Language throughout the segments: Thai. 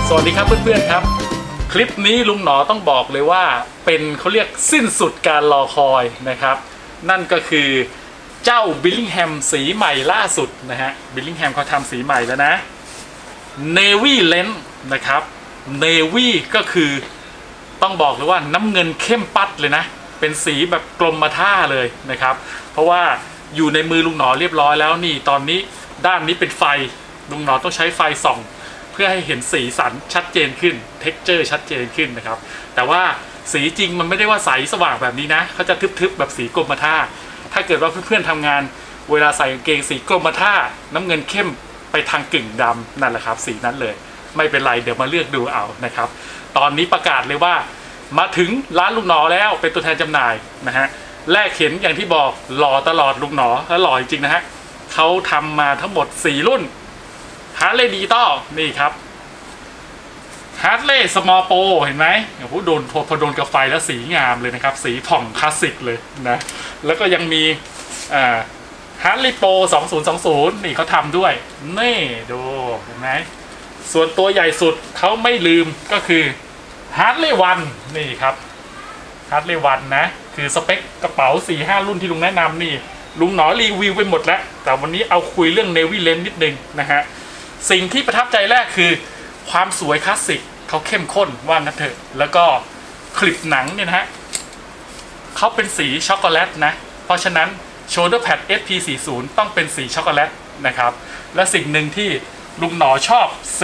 สวัสดีครับเพื่อนๆครับคลิปนี้ลุงหนอต้องบอกเลยว่าเป็นเขาเรียกสิ้นสุดการรอคอยนะครับนั่นก็คือเจ้าบิลลิงแฮมสีใหม่ล่าสุดนะฮะบิลลิงแฮมเขาทำสีใหม่แล้วนะ Navy Lens นะครับ Navy ก็คือต้องบอกเลยว่าน้ำเงินเข้มปัดเลยนะเป็นสีแบบกรมท่าเลยนะครับเพราะว่าอยู่ในมือลุงหนอเรียบร้อยแล้วนี่ตอนนี้ด้านนี้เป็นไฟลุงหนอต้องใช้ไฟส่องเพื่อให้เห็นสีสันชัดเจนขึ้น texture ชัดเจนขึ้นนะครับแต่ว่าสีจริงมันไม่ได้ว่าใสสว่างแบบนี้นะเขาจะทึบๆแบบสีกรมท่าถ้าเกิดว่าเพื่อนๆทำงานเวลาใส่กางเกงสีกรมท่าน้ำเงินเข้มไปทางกึ่งดำนั่นแหละครับสีนั้นเลยไม่เป็นไรเดี๋ยวมาเลือกดูเอานะครับตอนนี้ประกาศเลยว่ามาถึงร้านลุงหนอแล้วเป็นตัวแทนจำหน่ายนะฮะแรกเห็นอย่างที่บอกหล่อตลอดลุงหนอแล้วหล่อจริงๆนะฮะเขาทำมาทั้งหมด4รุ่นฮาร์เลย์ดิจิตอลนี่ครับฮาร์เลย์สมอลโปรเห็นไหมโอ้โหพอโดนกับไฟแล้วสีงามเลยนะครับสีผ่องคลาสสิกเลยนะแล้วก็ยังมีฮาร์เลย์โปร2020นี่เขาทำด้วยนี่ดูเห็นไหมส่วนตัวใหญ่สุดเขาไม่ลืมก็คือฮาร์เลย์วันนี่ครับฮาร์เลย์วันนะคือสเปคกระเป๋า 4-5 รุ่นที่ลุงแนะนำนี่ลุงหนอรีวิวไปหมดแล้วแต่วันนี้เอาคุยเรื่อง Navy Lens นิดนึงนะฮะสิ่งที่ประทับใจแรกคือความสวยคลาสสิกเขาเข้มข้นว่างั้นเถอะแล้วก็คลิปหนังเนี่ยนะฮะเขาเป็นสีช็อกโกแลตนะเพราะฉะนั้น Shoulder Pad SP40 ต้องเป็นสีช็อกโกแลตนะครับและสิ่งหนึ่งที่ลุงหนอชอบสี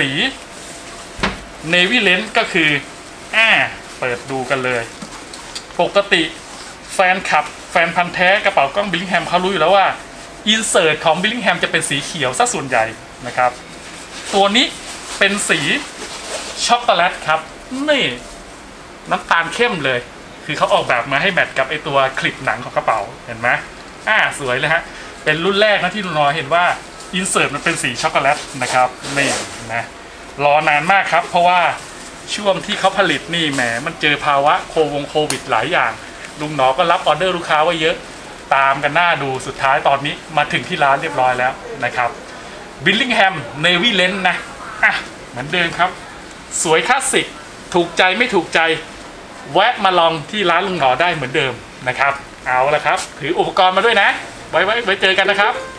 Navy Lens ก็คือเปิดดูกันเลยปกติแฟนคลับแฟนพันธ์แท้กระเป๋ากล้องบิลลิงแฮมเขารู้อยู่แล้วว่าอินเสิร์ตของบิลลิงแฮมจะเป็นสีเขียวซะส่วนใหญ่นะครับตัวนี้เป็นสีช็อกโกแลตครับนี่น้ำตาลเข้มเลยคือเขาออกแบบมาให้แมทกับไอตัวคลิปหนังของกระเป๋าเห็นไหมสวยเลยฮะเป็นรุ่นแรกนะที่ลุงหนอเห็นว่าอินเสิร์ตมันเป็นสีช็อกโกแลตนะครับนี่นะรอนานมากครับเพราะว่าช่วงที่เขาผลิตนี่แหมมันเจอภาวะโควิดหลายอย่างลุงหนอก็รับออเดอร์ลูกค้าไว้เยอะตามกันหน้าดูสุดท้ายตอนนี้มาถึงที่ร้านเรียบร้อยแล้วนะครับบิลลิงแฮม Navy Lens นะเหมือนเดิมครับสวยคลาสสิกถูกใจไม่ถูกใจแวะมาลองที่ร้านลุงหนอได้เหมือนเดิมนะครับเอาละครับถืออุปกรณ์มาด้วยนะไว้เจอกันนะครับ